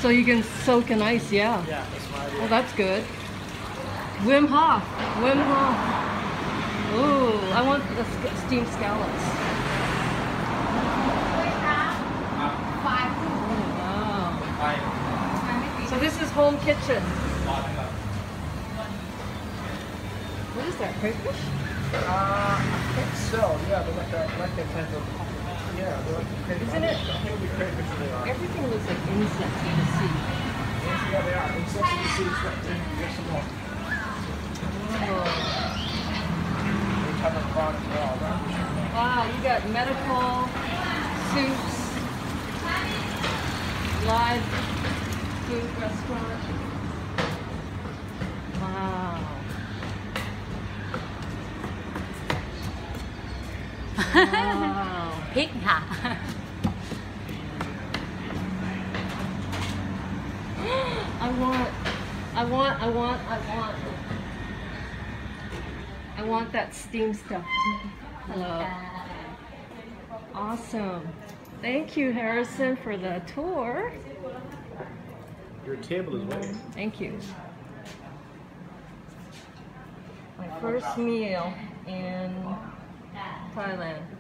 so you can soak in ice, yeah. Yeah, that's my idea. Oh, that's good. Wim Hof. Wim Hof. Ooh, I want the steamed scallops. Oh, wow. So this is home kitchen. What is that, crayfish? I think so. Yeah, they're like that kind of. Yeah, they're like crayfish. Isn't it? I think it'll be crayfish they are. Everything looks like insects in the sea. Yes, yeah, they are. Insects in the sea. There's some more. Oh. They have a prawn as well, right? Wow, you got medical, soups, live food restaurant. Wow. Wow. พริกค่ะ I want that steam stuff. Hello. Awesome. Thank you, Harrison, for the tour. Your table is waiting. Thank you. My first meal in Thailand.